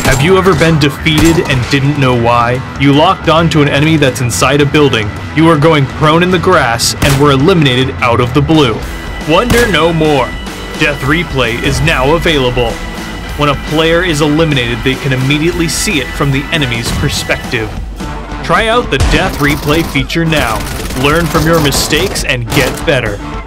Have you ever been defeated and didn't know why? You locked onto an enemy that's inside a building, you were going prone in the grass, and were eliminated out of the blue. Wonder no more. Death Replay is now available. When a player is eliminated, they can immediately see it from the enemy's perspective. Try out the Death Replay feature now. Learn from your mistakes and get better.